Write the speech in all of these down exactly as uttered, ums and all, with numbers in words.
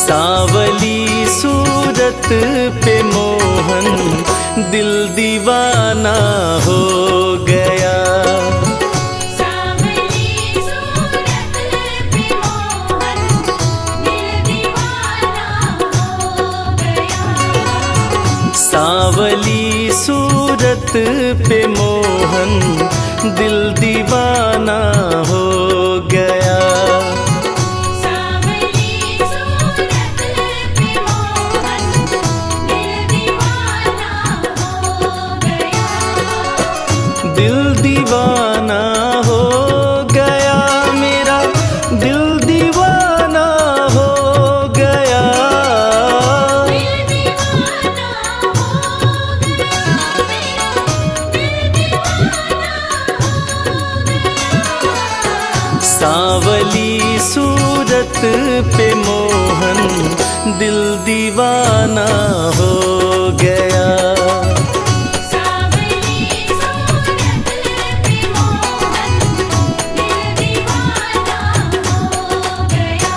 सांवली सूरत पे मोहन दिल दीवाना हो गया। सांवली सूरत पे मोहन दिल दीवाना हो गया। सांवली सूरत पे मोहन दिल दीवाना हो गया। दिल दीवाना हो गया मेरा, दिल दीवाना हो गया। सांवली सूरत पे मोहन दिल दीवाना हो गया। सांवली सूरत पे मोहन दिल दीवाना हो गया।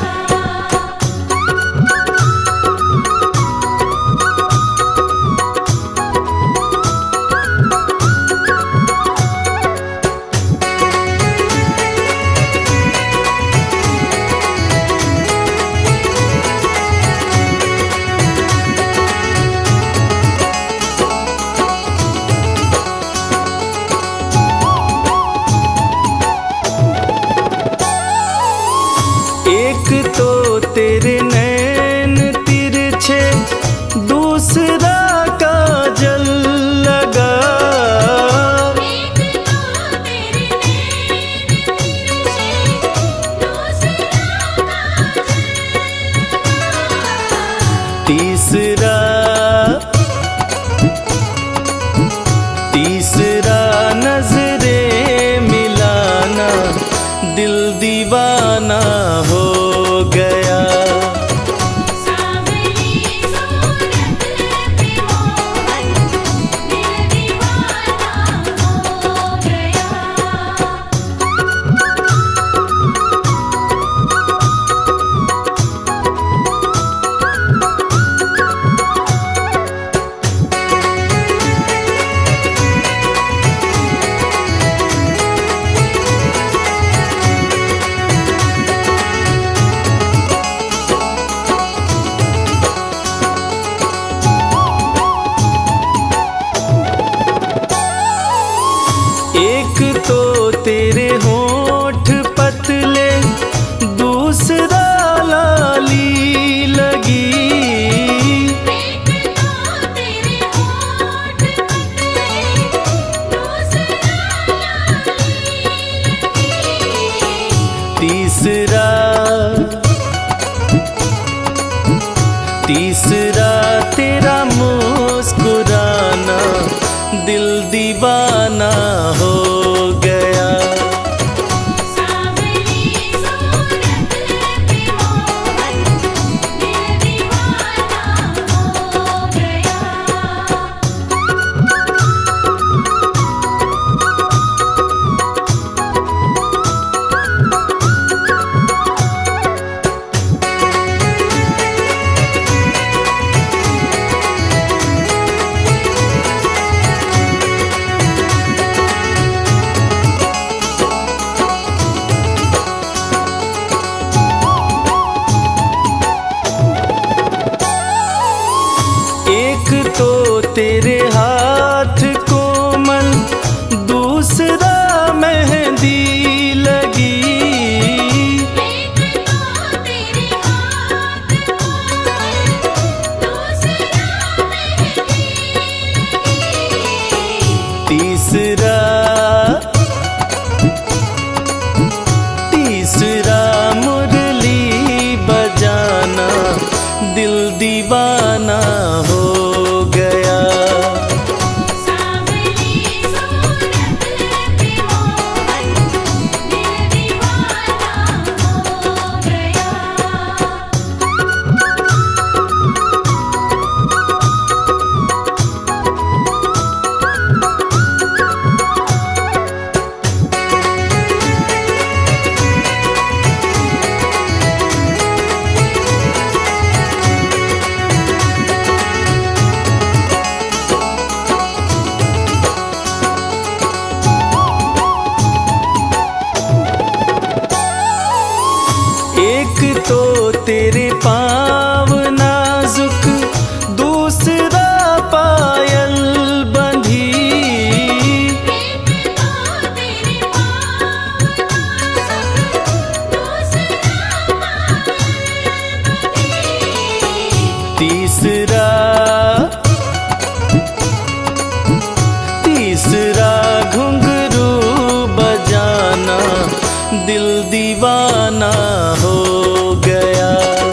एक तो तेरे नैन तिरछे, दूसरा काजल लगा। एक तो तेरे नैन तिरछे, दूसरा काजल लगा। तीसरा तीसरा नजरे मिलाना दिल दीवाना हो गया। सांवली सूरत पे मोहन दिल दीवाना हो गया। एक तो तेरे होठ पतले, दूसरा लाली लगी। एक तो तेरे होठ पतले, दूसरा लाली लगी। तीसरा तीसरा तेरा मुस्कुराना दिल दीवाना हो गया। सांवली सूरत पे मोहन दिल दीवाना हो गया। एक तो तेरे हाथ कोमल, दूसरा मेहंदी लगी। एक तो तेरे हाथ कोमल, दूसरा मेहंदी लगी। तीसरा तीसरा मुरली बजाना दिल दीवाना हो गया। एक तो तेरे पाँव नाजुक, दूसरा पायल बंधी। तीसरा तीसरा घुंघरू बजाना, दिल दीवाना हो गया।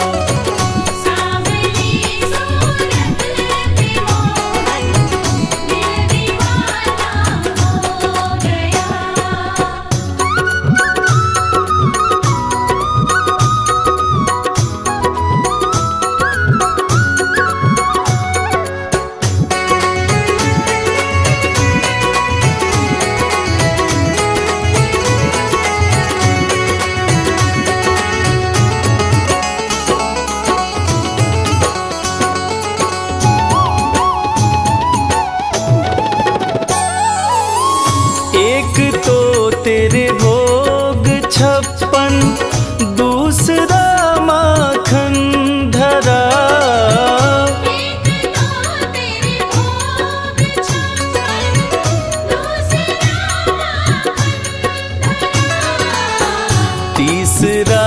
एक तो तेरे भोग छप्पन, दूसरा माखन धरा। तीसरा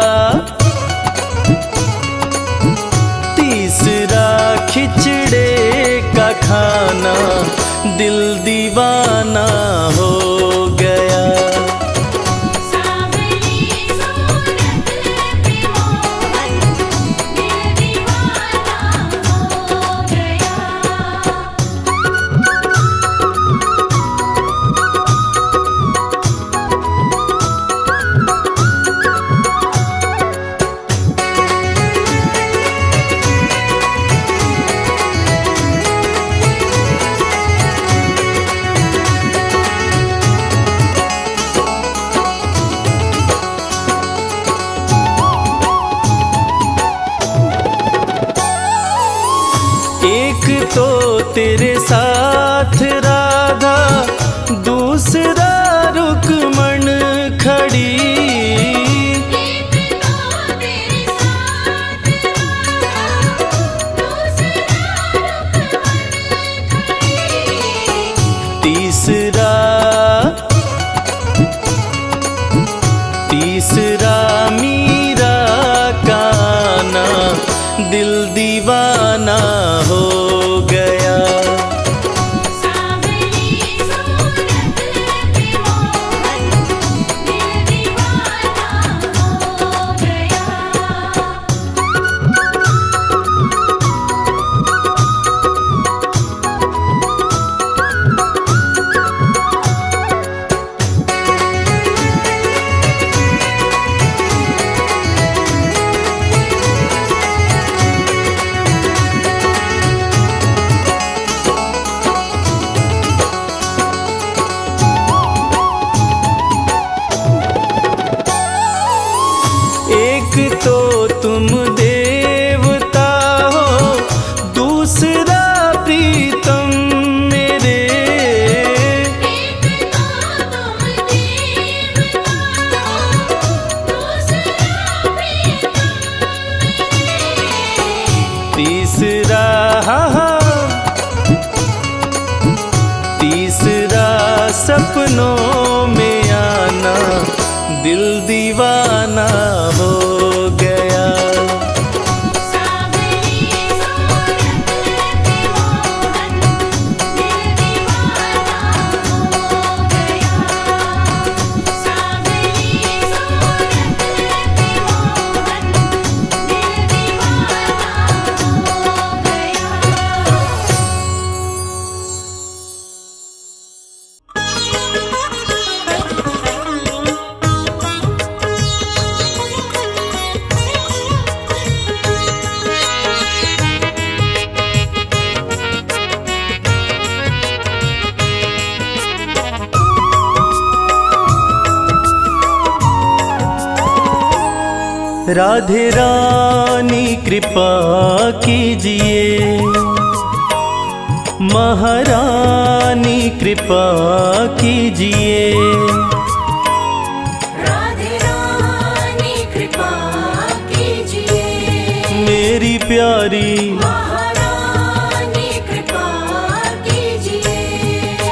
तीसरा खिचड़े का खाना, दिल दीवाना हो गया। एक तो तेरे साथ राधा, दूसरा रुक्मण खड़ी। तीसरा तीसरा मीरा का आना, दिल दीवाना हो गया। एक तो तुम देवता हो, दूसरा प्रीतम मेरे। तीसरा हाँ हाँ तीसरा सपनों में आना, दिल दीवाना हो गया। राधे रानी कृपा कीजिए, महारानी कृपा कीजिए। राधे रानी कृपा प्यारी। महारानी कृपा कीजिए।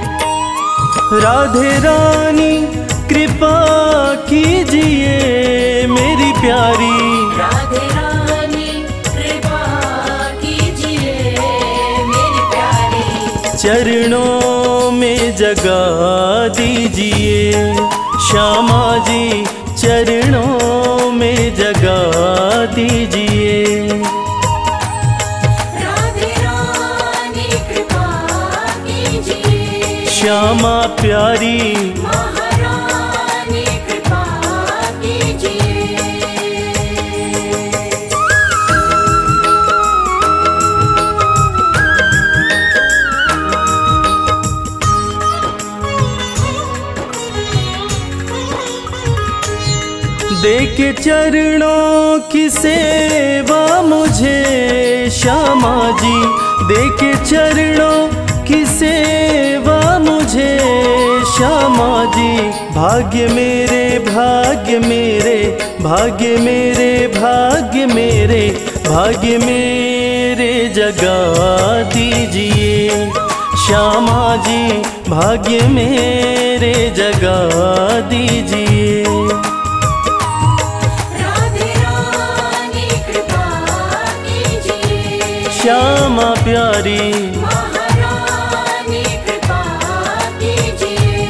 राधे रानी कृपा कीजिए मेरी प्यारी। राधे रानी कृपा कीजिए मेरी प्यारी। चरणों में जगा दीजिए श्यामा जी, चरणों में जगा दीजिए। राधे रानी कृपा कीजिए। श्यामा प्यारी। महारानी कृपा कीजिए। दे के चरणों की सेवा मुझे श्यामा जी, दे के चरणों की सेवा मुझे श्यामा जी। भाग्य मेरे भाग्य मेरे भाग्य मेरे भाग्य मेरे भाग्य मेरे जगा दीजिए श्यामा जी, भाग्य मेरे जगा दीजिए। श्यामा प्यारी। महारानी कृपा कीजिए।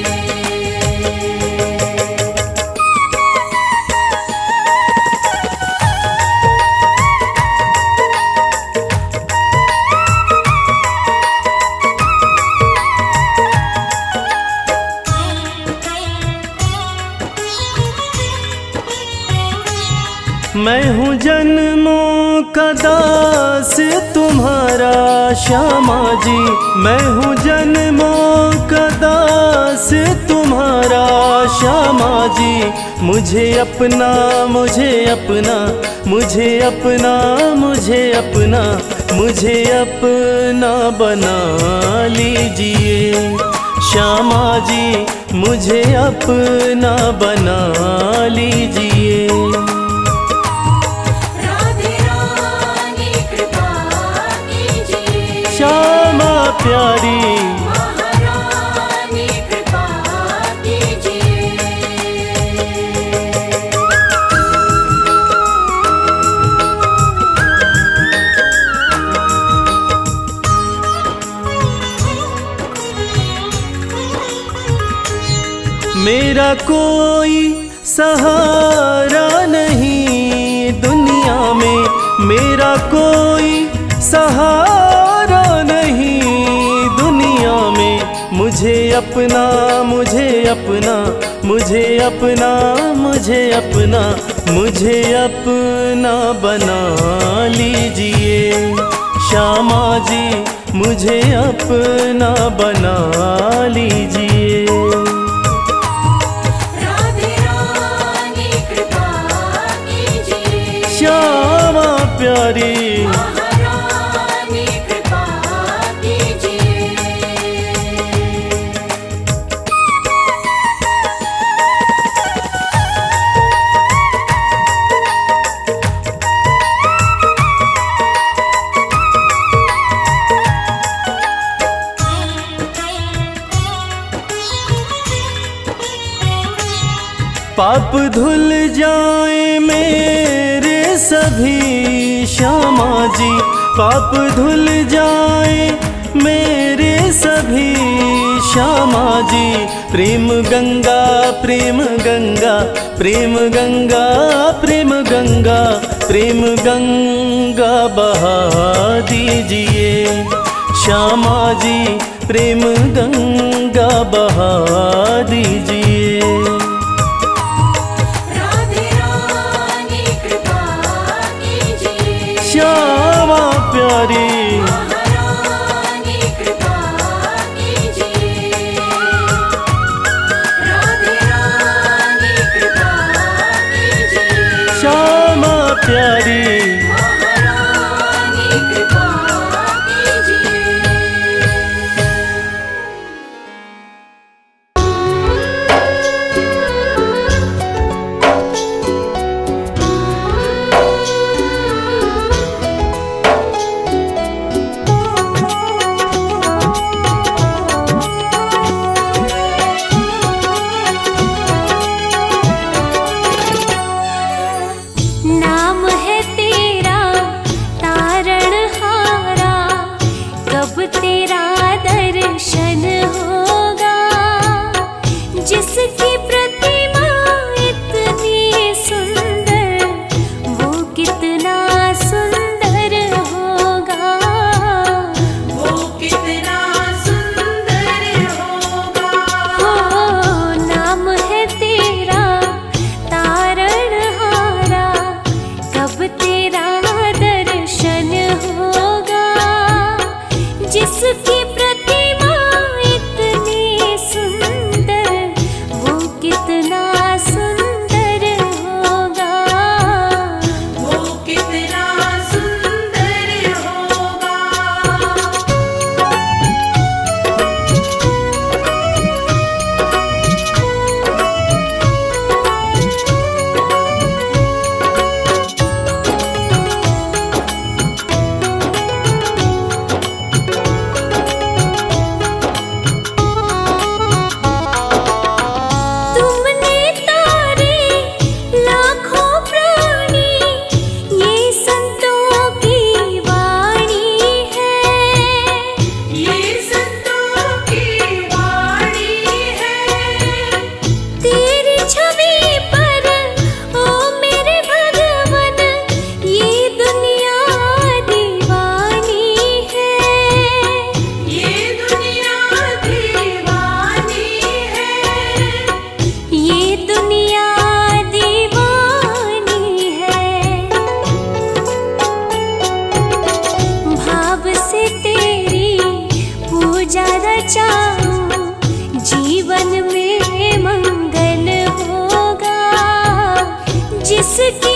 मैं हूँ जन्मों का दास तुम्हारा श्यामा जी, मैं हूँ जन्मों का दास तुम्हारा श्यामा जी। मुझे अपना मुझे अपना मुझे अपना मुझे अपना मुझे अपना बना लीजिए श्यामा जी, मुझे अपना बना लीजिए। श्यामा प्यारी। महारानी कृपा कीजिए। मेरा कोई सहारा नहीं दुनिया में, मेरा कोई सहारा नहीं दुनिया में। मुझे अपना मुझे अपना मुझे अपना मुझे अपना मुझे अपना बना लीजिए श्यामा जी, मुझे अपना बना लीजिए। राधे रानी कृपा कीजिए। श्यामा प्यारी। पाप धुल जाए मेरे सभी श्यामा जी, पाप धुल जाए मेरे सभी श्यामा जी। प्रेम गंगा प्रेम गंगा प्रेम गंगा प्रेम गंगा प्रेम गंगा बहा दीजिए श्यामा जी, प्रेम गंगा बहा दीजिए। श्यामा प्यारी। महारानी कृपा कीजिए। राधे रानी कृपा कीजिए। श्यामा प्यारी। महारानी कृपा कीजिए।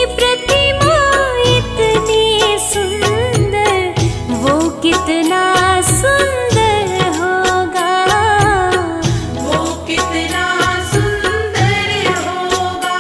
प्रतिमा इतनी सुंदर, वो कितना सुंदर होगा, वो कितना सुंदर होगा।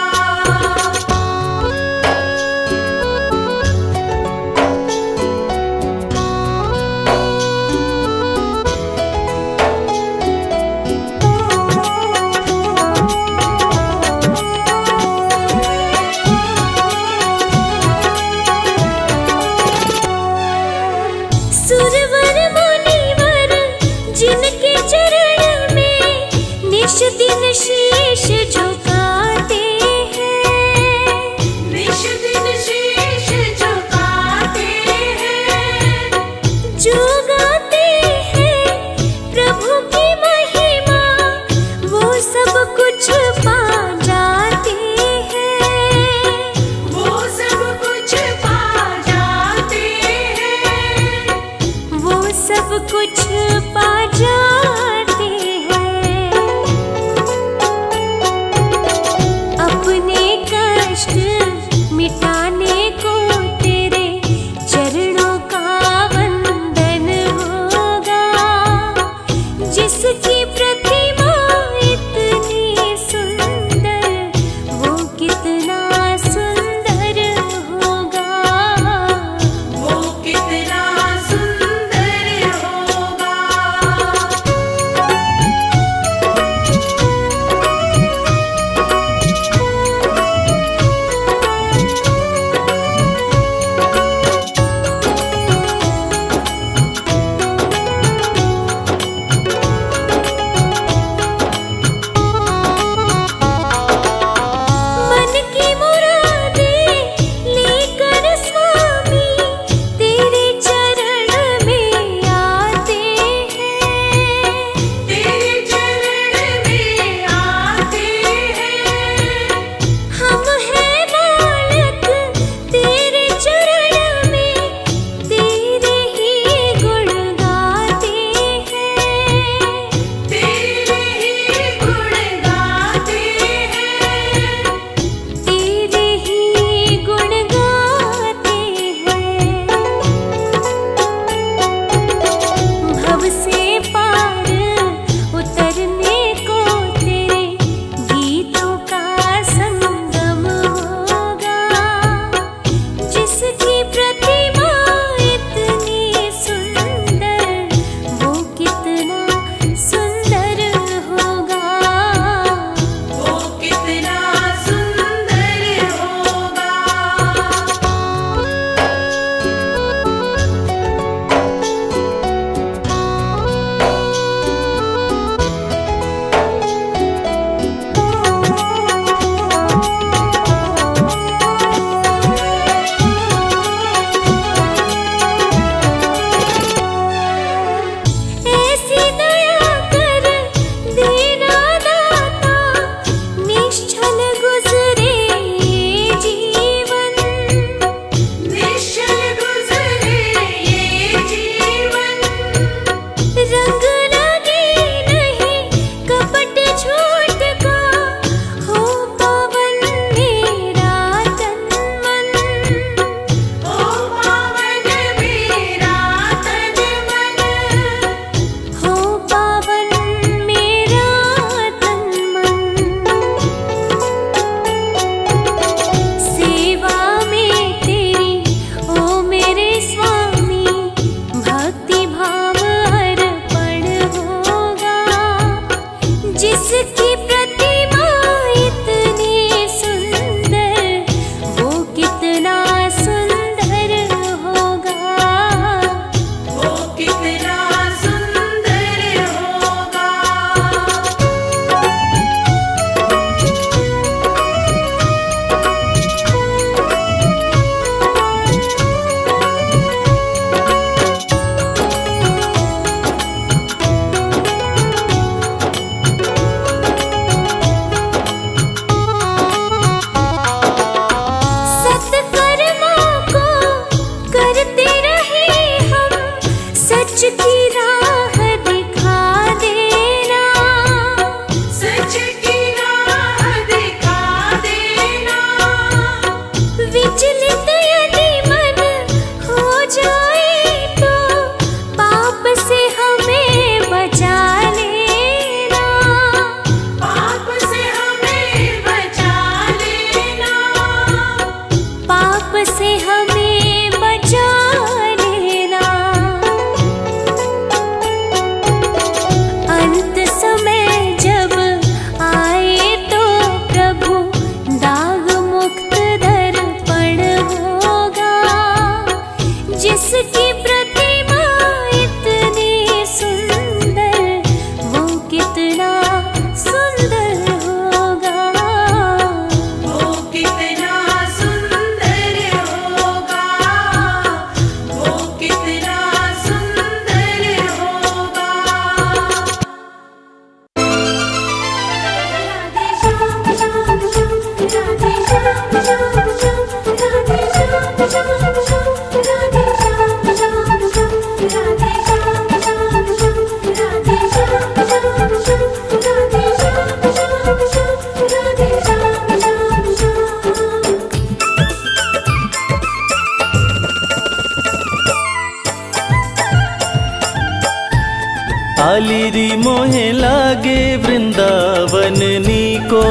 आलिरी मोहे लागे वृंदावन नीको,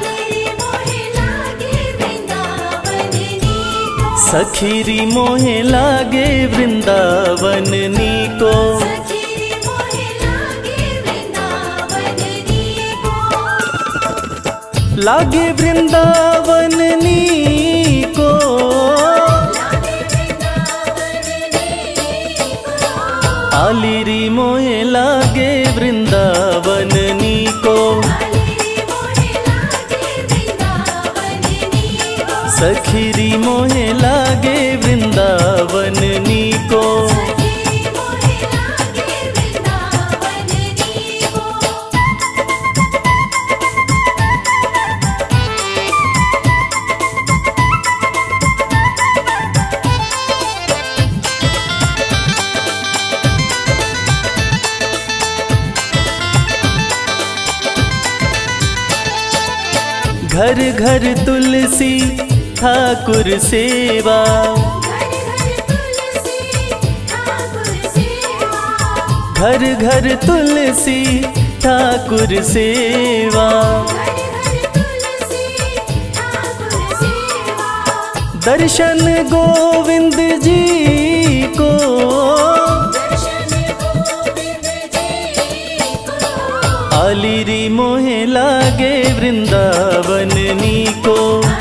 सखीरी मोहे लागे वृंदावन नीको। लागे वृंदावन नीको, आलिरी मोहे लागे वृंदावन नीको, सखीरी मोहे लागे वृंदावन नीको। घर घर तुलसी ठाकुर सेवा, घर घर तुलसी ठाकुर सेवा। दर्शन गोविंद जी को, आलिरी मोहे लागे वृंदावन नीको,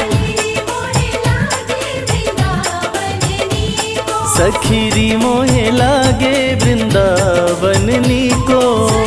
सखीरी मोहे लागे वृंदावन नीको।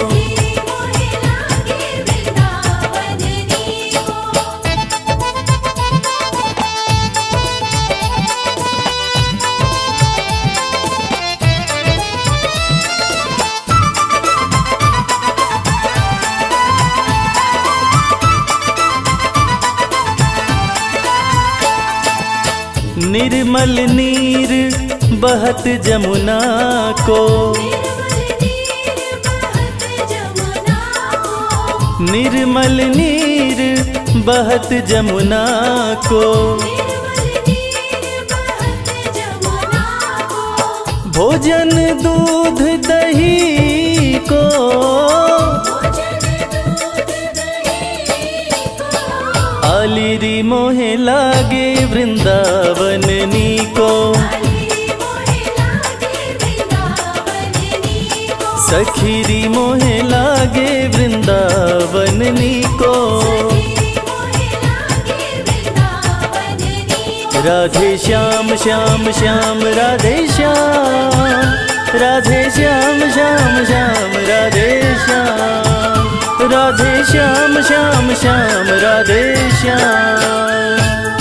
निर्मल नीर बहत जमुना को, निर्मल नीर बहत जमुना को। भोजन दूध दही को, आलिरी मोहे लागे वृंदावन नीको, सखीरी मोहे लागे वृंदावन नीको। राधे श्याम श्याम श्याम राधे श्याम, राधे श्याम श्याम श्याम राधे श्याम, राधे श्याम श्याम श्याम राधे श्याम।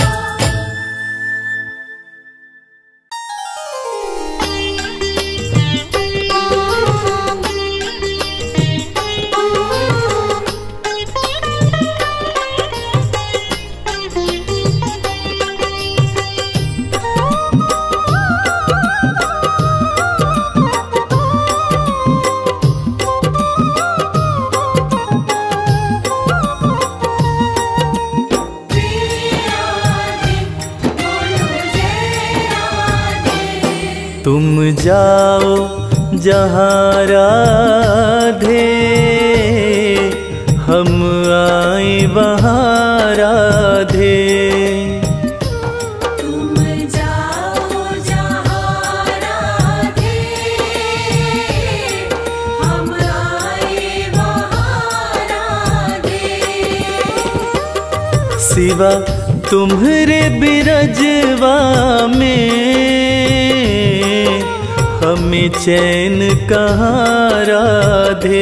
तुम जाओ जहाँ राधे, हम आए वहाँ राधे। तुम जाओ जहाँ राधे, हम आए वहाँ राधे। सिवा तुम्हारे बिरजवा में हमें चैन कहाँ राधे।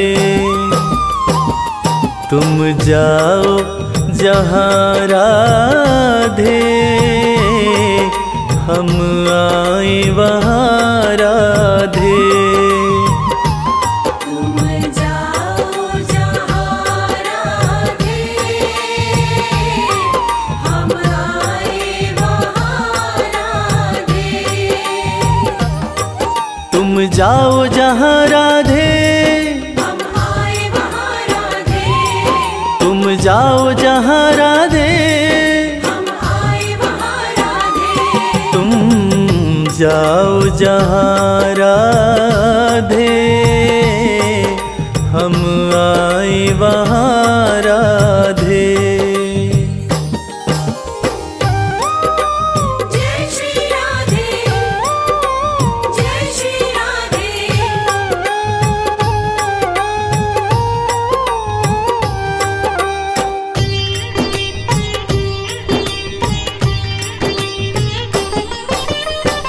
तुम जाओ जहाँ राधे, हम आए वहाँ राधे। तुम जाओ जहाँ राधे, हम आए वहाँ राधे। तुम जाओ जहाँ राधे, हम आए वहाँ राधे। तुम जाओ जहाँ राधे, हम आए वहाँ राधे। तुम जाओ जहाँ राधे,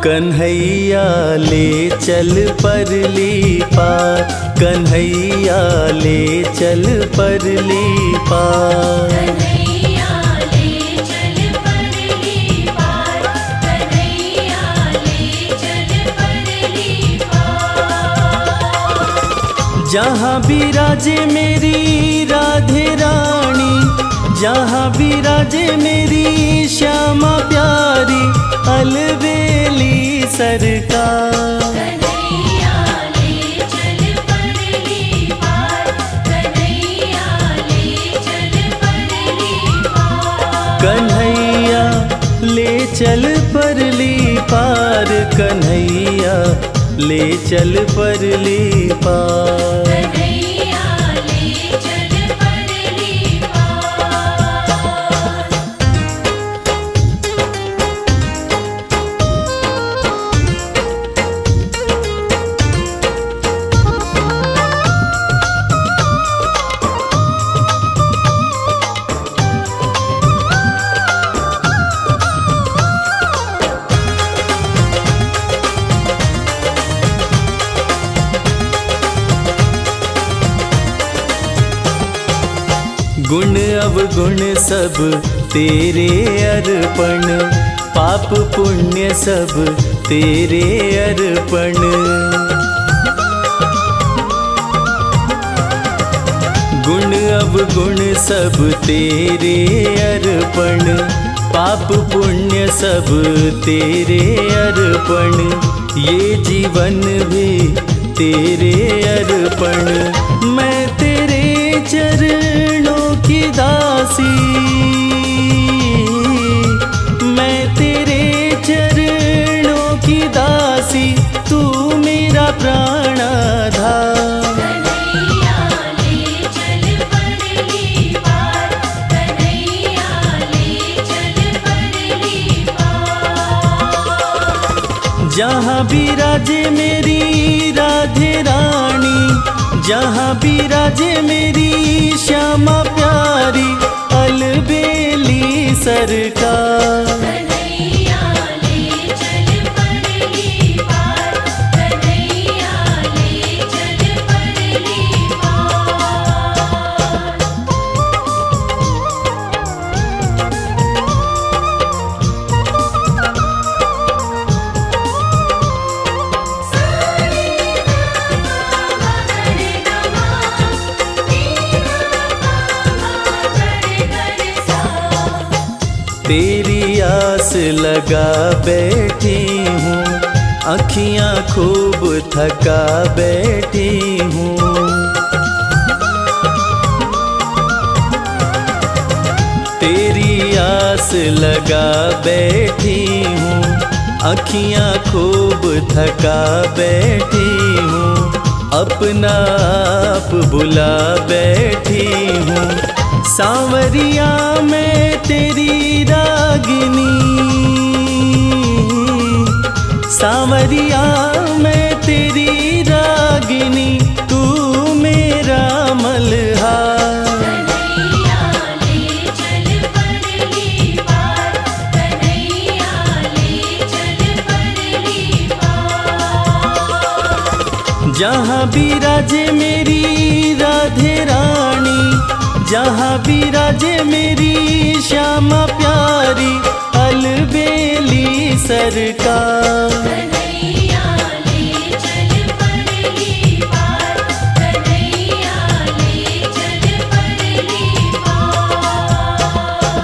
कन्हैया ले चल परली पार, कन्हैया ले चल परली पार। कन्हैया ले चल परली पार, कन्हैया ले चल परली पार। जहाँ विराजे मेरी राधे रानी, जहाँ विराजे मेरी श्यामा प्यारी, अलबेली सरकार। कन्हैया ले चल परली पार, कन्हैया ले चल परली पार। कन्हैया ले चल परली पार, कन्हैया ले चल परली पार। कन्हैया ले चल परली पार। गुण अवगुण सब तेरे अर्पण, पाप पुण्य सब तेरे अर्पण। गुण अवगुण सब तेरे अर्पण, पाप पुण्य सब तेरे अर्पण। ये जीवन भी तेरे अर्पण, मैं तेरे चरणों की दासी, मैं तेरे चरणों की दासी, तू मेरा प्राणाधार। कन्हैया ले चल परली पार, कन्हैया ले चल परली पार। जहाँ विराजे मेरी राधे रानी, जहाँ विराजे मेरी श्यामा प्यारी, अलबेली सरकार। कन्हैया ले चल परली पार, कन्हैया ले चल परली पार। तेरी आस लगा बैठी हूँ, अखियाँ खूब थका बैठी हूँ। तेरी आस लगा बैठी हूँ, अखियाँ खूब थका बैठी हूँ। अपना आप बुला बैठी हूँ, सांवरिया मैं तेरी रागिनी, सांवरिया मैं तेरी रागिनी, तू मेरा मल्हार। कन्हैया ले चल परली पार, कन्हैया ले चल परली पार। जहाँ विराजे मेरी राधे रानी, जहाँ विराजे मेरी श्यामा प्यारी, अलबेली सरकार। कन्हैया ले चल परली पार, कन्हैया ले चल परली पार।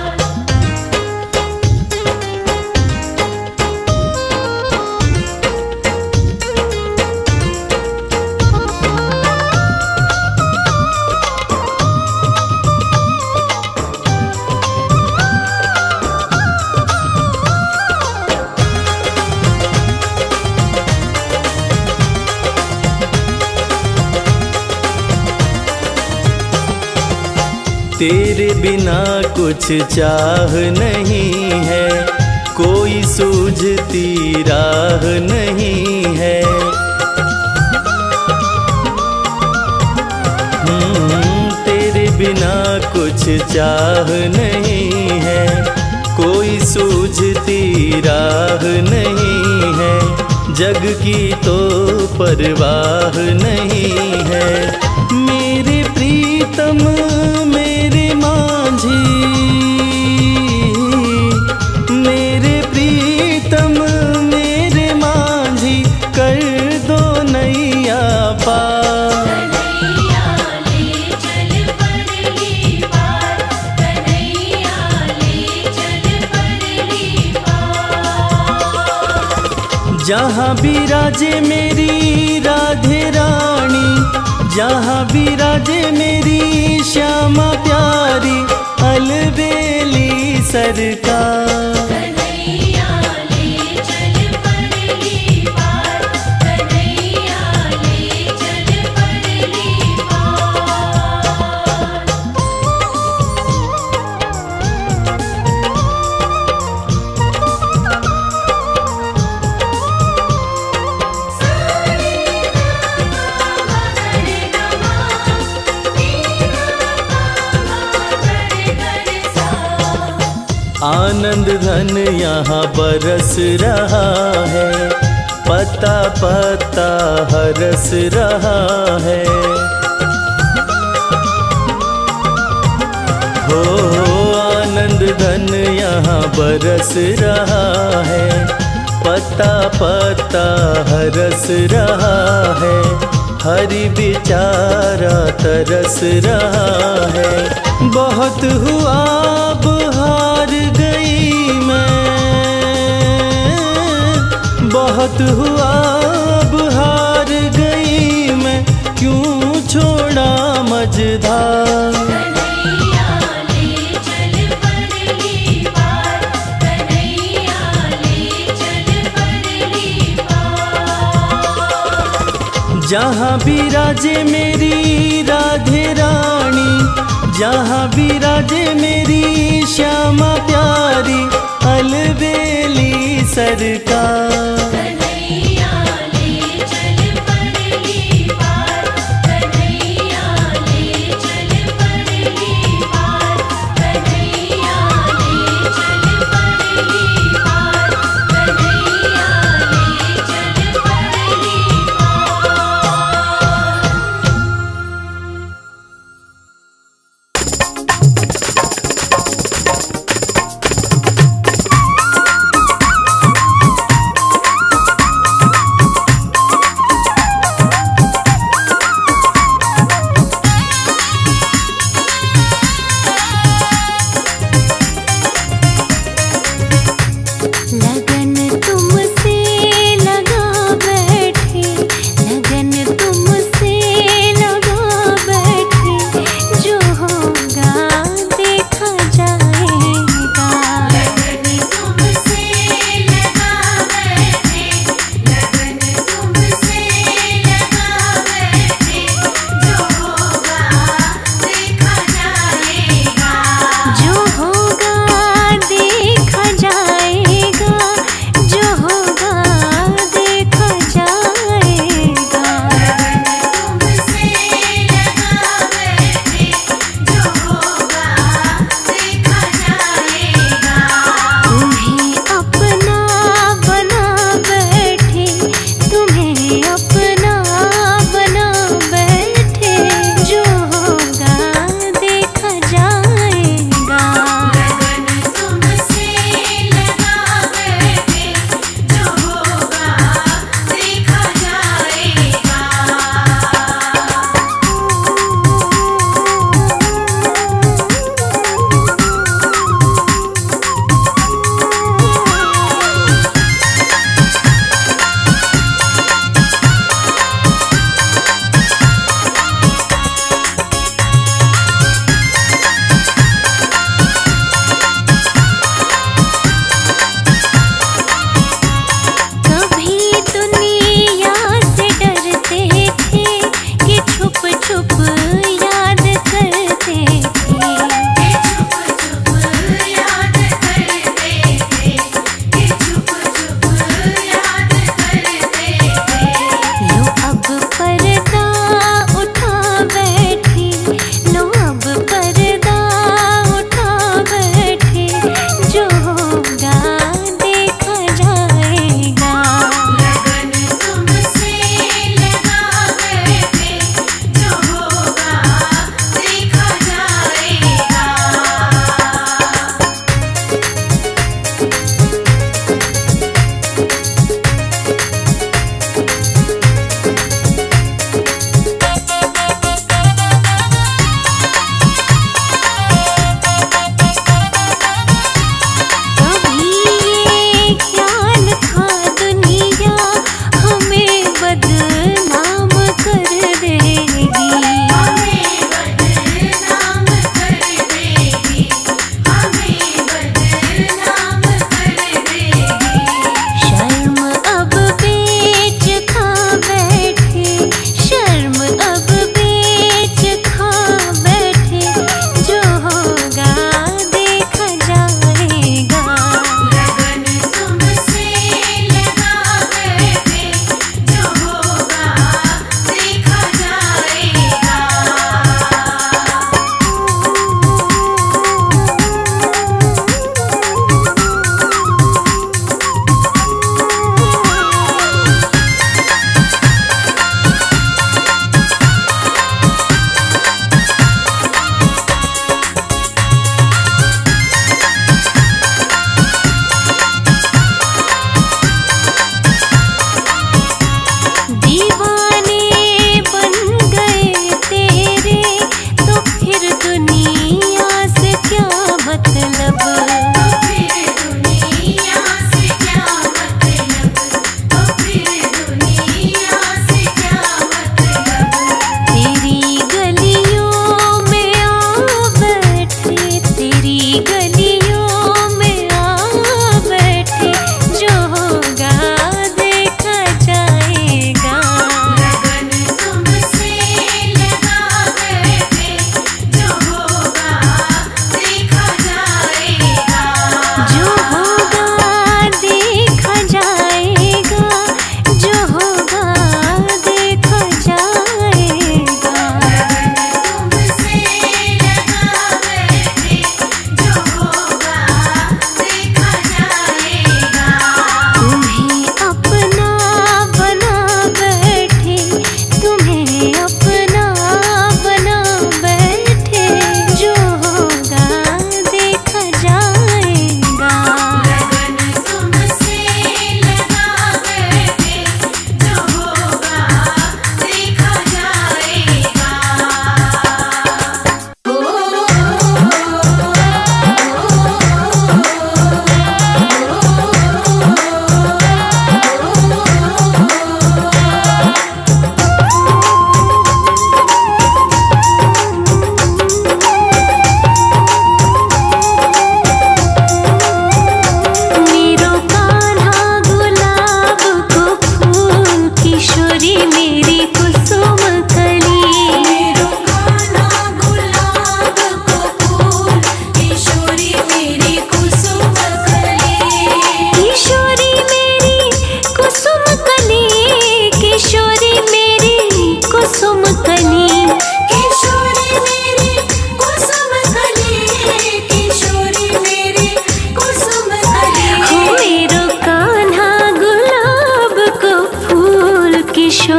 तेरे बिना कुछ चाह नहीं है, कोई सूझती राह नहीं है। हम्म, तेरे बिना कुछ चाह नहीं है, कोई सूझती राह नहीं है। जग की तो परवाह नहीं है। मेरे प्रीतम मेरे मांझी, मेरे प्रीतम मेरे मांझी, कर दो नैया पार। कन्हैया ले चल परली पार, कन्हैया ले चल परली पार। जहाँ विराजे मेरी राधे रानी, जहाँ विराजे मेरी श्यामा प्यारी, अलबेली सरकार। कन्हैया ले चल परली पार, कन्हैया ले चल परली पार। आनंद धन यहाँ बरस रहा है, पता पता हरस रहा है। हो आनंद धन यहाँ बरस रहा है, पता पता हरस रहा है। हरि बेचारा तरस रहा है। बहुत हुआ अब हार गई मैं, बहुत हुआ अब हार गई मैं, क्यों छोड़ा मझधार। कन्हैया ले चल परली पार, कन्हैया ले चल परली पार। जहाँ विराजे मेरी राधे रानी, जहाँ विराजे मेरी श्यामा प्यारी, अलबेली सरकार। कन्हैया ले चल परली पार, कन्हैया ले चल परली पार, कन्हैया ले चल परली पार, कन्हैया ले चल परली पार।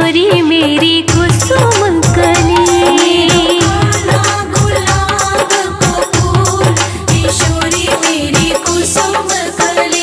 किशोरी मेरी कुसुम कली। गुलाब को फूल किशोरी मेरी कुसुम कली।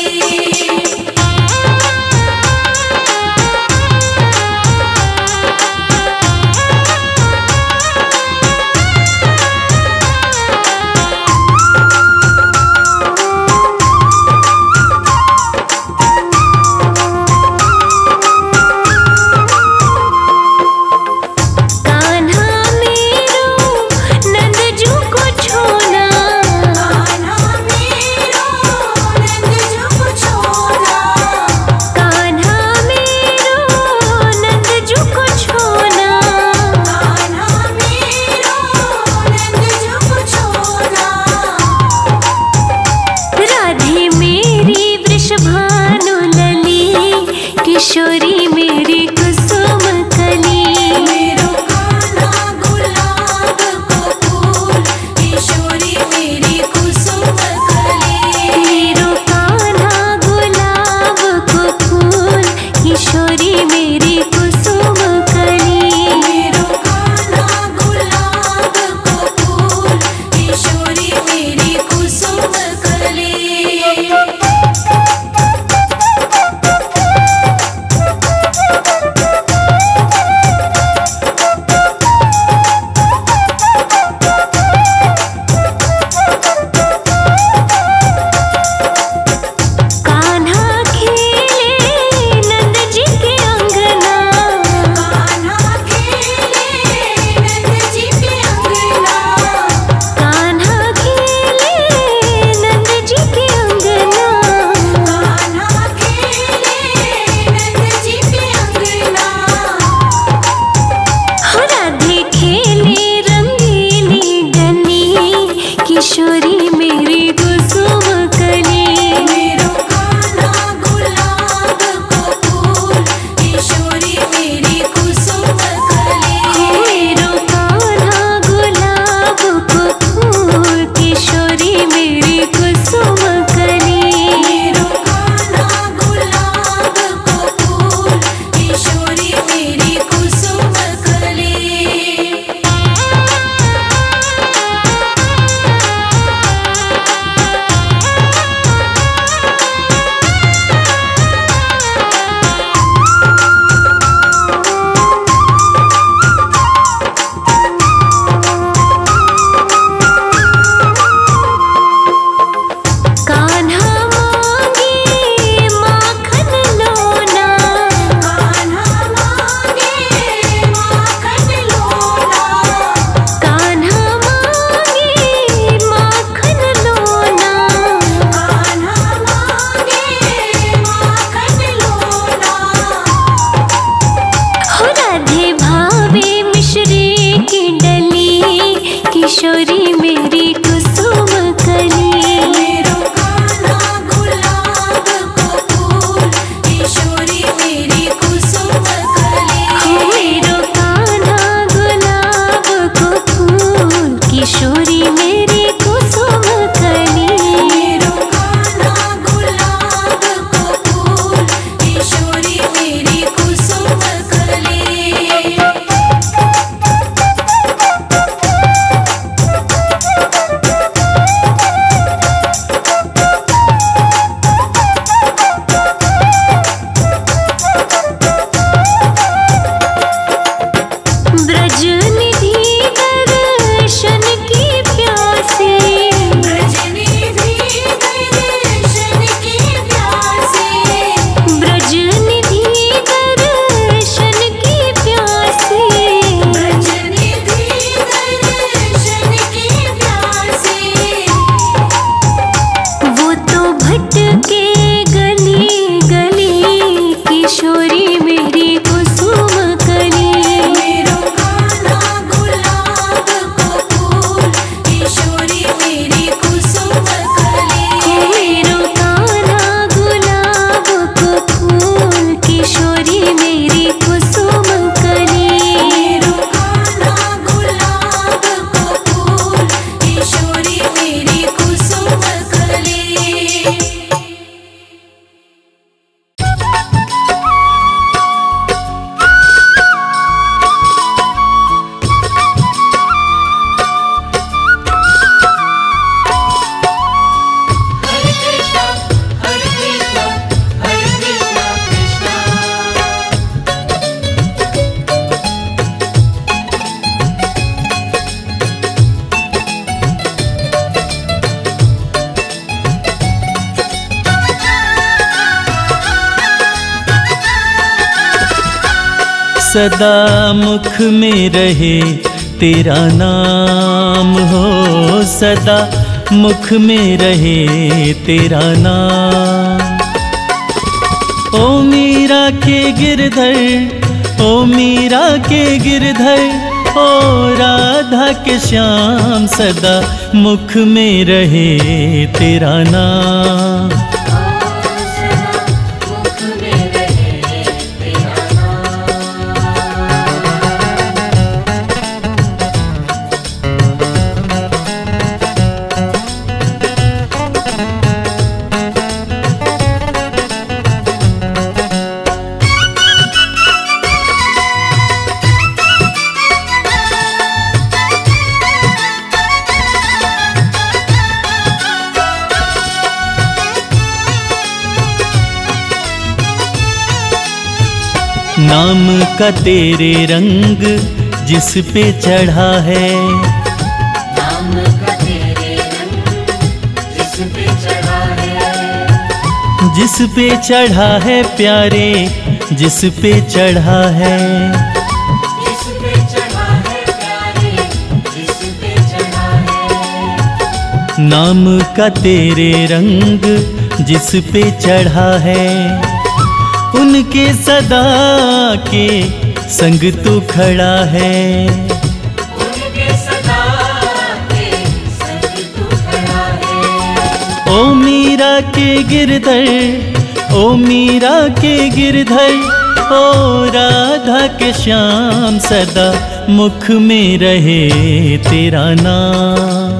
सदा मुख में रहे तेरा नाम हो, सदा मुख में रहे तेरा नाम। ओ मीरा के गिरधर, ओ मीरा के गिरधर, ओ राधा के श्याम, सदा मुख में रहे तेरा नाम। नाम का तेरे रंग जिस पे चढ़ा है, नाम का तेरे रंग जिस पे चढ़ा है, जिस पे चढ़ा है प्यारे, जिस पे चढ़ा है, जिस पे चढ़ा है प्यारे, जिस पे चढ़ा है। नाम का तेरे रंग जिस पे चढ़ा है, उनके सदा के संग तू खड़ा है, उनके सदा के संग तू खड़ा है। ओ मीरा के गिरधर, ओ मीरा के गिरधर, ओ राधा के श्याम, सदा मुख में रहे तेरा नाम।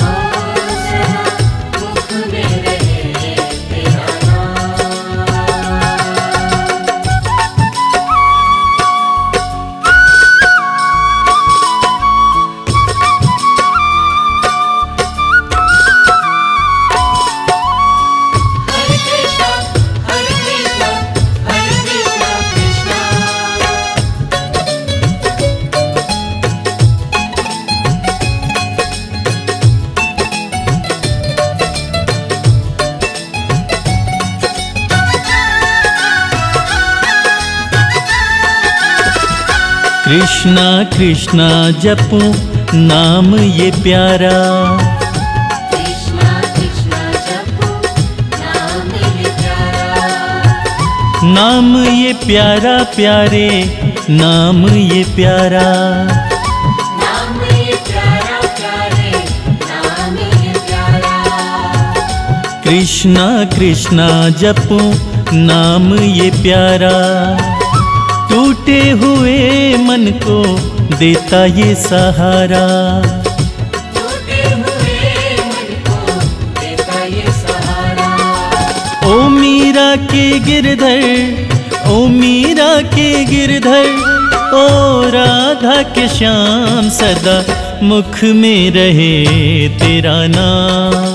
कृष्णा कृष्णा जपूं नाम ये प्यारा, कृष्णा कृष्णा जपो नाम ये प्यारा, नाम ये प्यारा प्यारे, नाम ये प्यारा, नाम ये प्यारा प्यारे, नाम ये प्यारा। कृष्णा कृष्णा जपूं नाम ये प्यारा, टूटे हुए मन को देता ये सहारा, टूटे हुए मन को देता ये सहारा। ओ मीरा के गिरधर, ओ मीरा के गिरधर, ओ राधा के श्याम, सदा मुख में रहे तेरा नाम।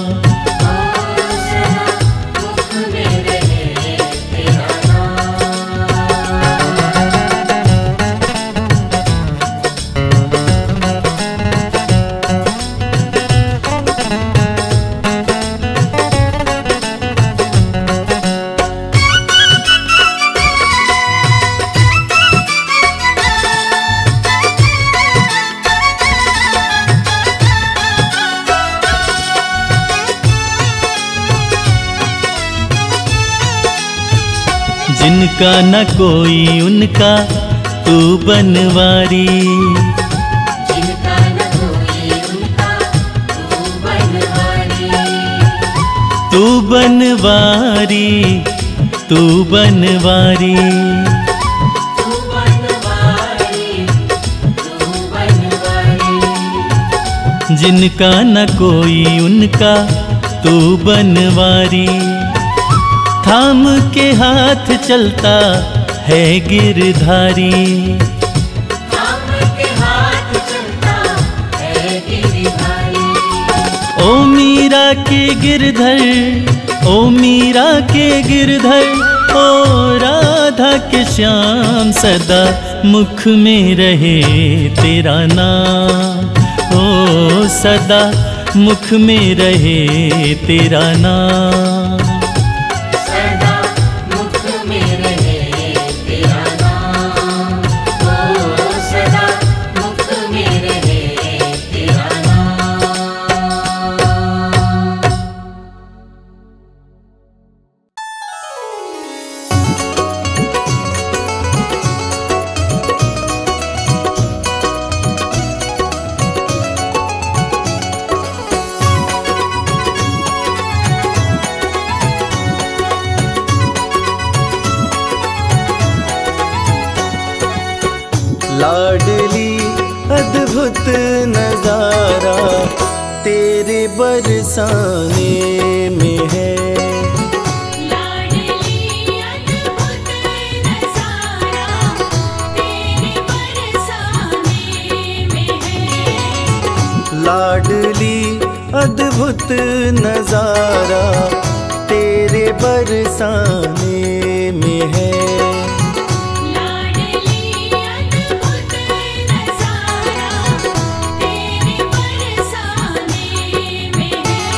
जिनका न कोई उनका तू बनवारी, जिनका न कोई उनका तू बनवारी, तू बनवारी, तू बनवारी, तू बनवारी, तू बनवारी। जिनका न कोई उनका तू बनवारी, थाम के हाथ चलता है गिरधारी, थाम के हाथ चलता है गिरधारी। ओ मीरा के गिरधर, ओ मीरा के गिरधर, ओ राधा के श्याम, सदा मुख में रहे तेरा नाम, ओ सदा मुख में रहे तेरा नाम। सदा मुख में रहे तेरा नाम, ओ लाडली अद्भुत नजारा तेरे बरसाने में है। लाडली अद्भुत नजारा तेरे बरसाने में है। लाडली अद्भुत नजारा तेरे बरसाने में है। लाडली अद्भुत नजारा तेरे बरसाने में है।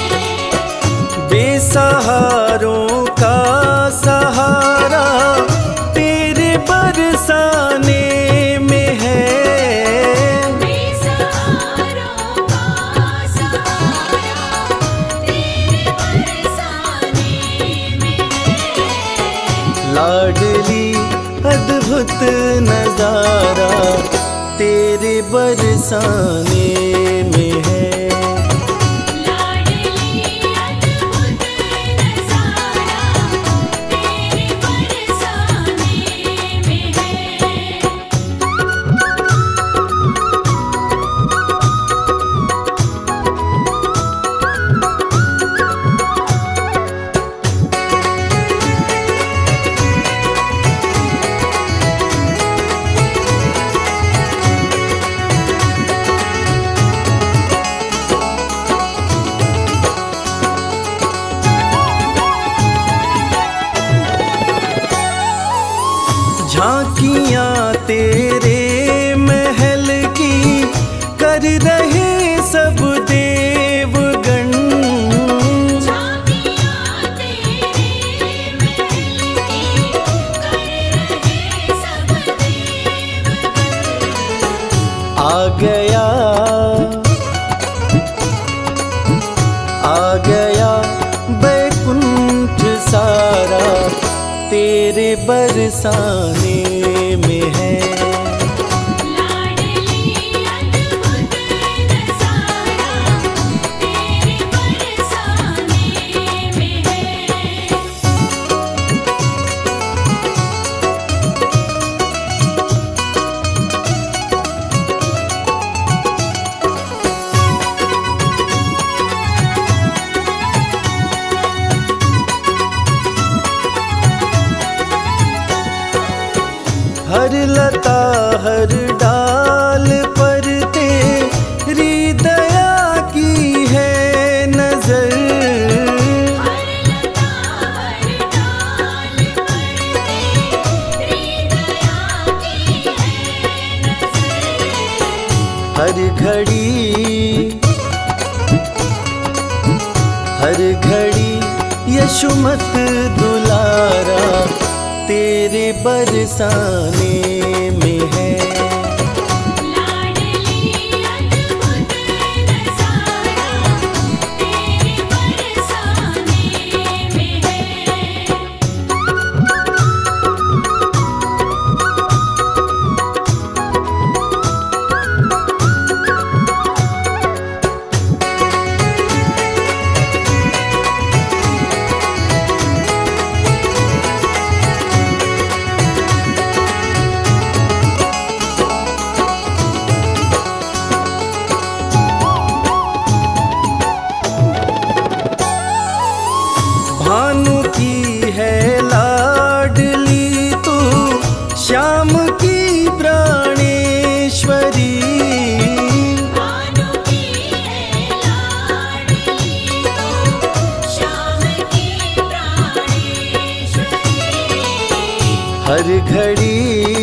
बेसहारों का सहारा तेरे बरसाने में है। बेसहारों का सहारा तेरे बरसाने में है। लाडली अद्भुत नजारा तेरे बरसाने में है। लाडली अद्भुत नजारा तेरे बरसाने में है। झांकियां तेरे महल की कर रहे सब देवगण। झांकियां तेरे महल की कर रहे सब देवगण। आ गया आ गया बैकुंठ सारा तेरे बरसाने में है। लाडली अद्भुत नजारा तेरे बरसाने में है। हर लता हर डाल पर तेरी दया की है नजर। हर लता हर डाल पर तेरी दया की है नजर। हर घड़ी हर घड़ी यशुमत दुलारा तेरे बरसाने में है। लाडली अद्भुत नजारा तेरे बरसाने में है। भानु की है लाडली तू श्याम की प्राणेश्वरी। भानु की है लाडली तो श्याम की प्राणेश्वरी। हर घड़ी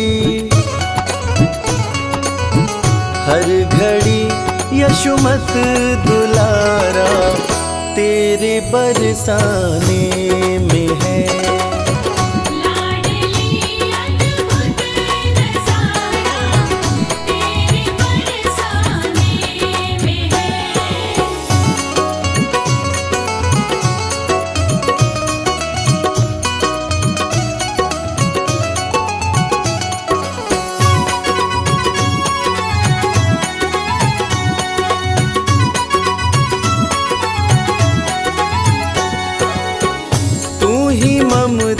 हर घड़ी यशुमत दुलारा तेरे बरसाने में है। लाडली अद्भुत नजारा तेरे बरसाने में है। तू ही ममता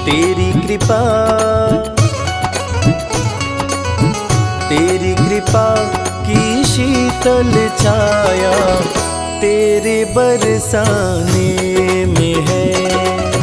तेरी कृपा, तेरी कृपा की शीतल छाया तेरे बरसाने में है।